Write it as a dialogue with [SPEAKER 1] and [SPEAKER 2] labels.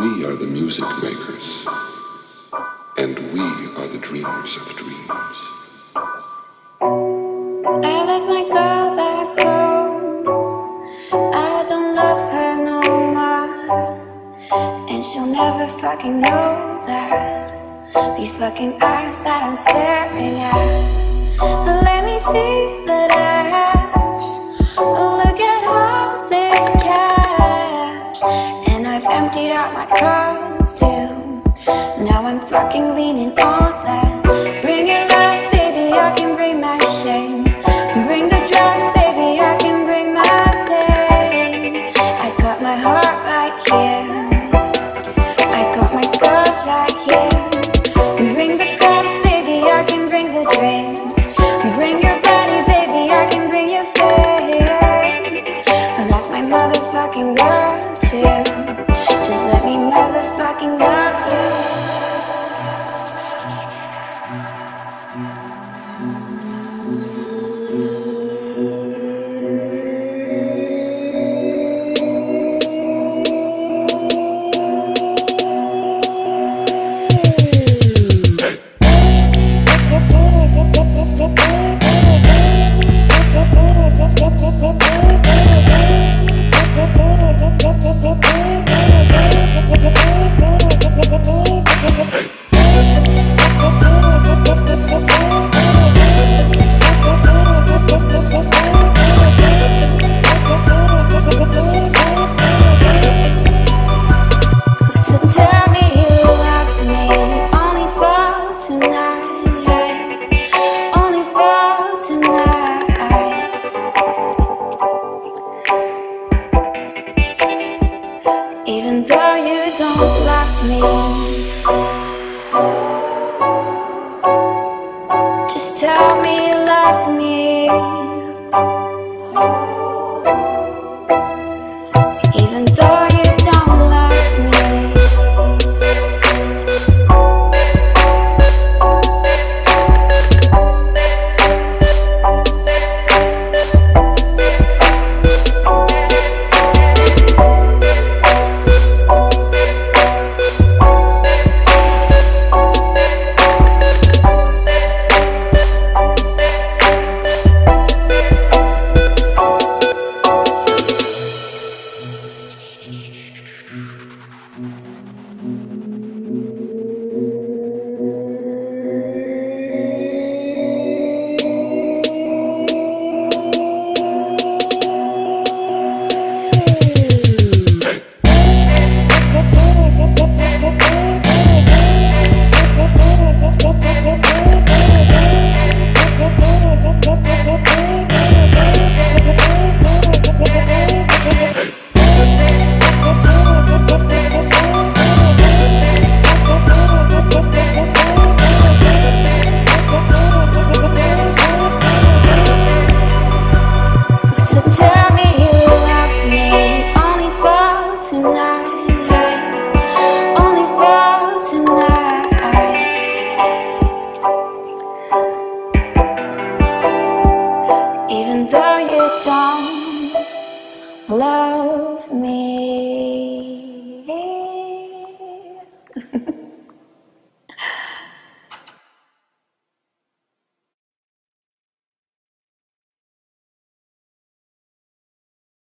[SPEAKER 1] We are the music makers, and we are the dreamers of dreams.
[SPEAKER 2] I left my girl back home. I don't love her no more, and she'll never fucking know that. These fucking eyes that I'm staring at. Let me see that ass. Look at all this cash, and I've emptied out my cards too. Now I'm fucking leaning on that. Bring your love, baby, I can bring my shame. Bring the drugs, baby, I can bring my pain. I got my heart right here, I got my scars right here. Bring the cups, baby, I can bring the drink. Bring your body, baby, I can bring you fame. That's my motherfucking world too. Just let me motherfucking love you. Even though you don't love me, just tell me you love me. Even though you don't love me. Tell me you love me, only for tonight, only for tonight. Even though you don't love me.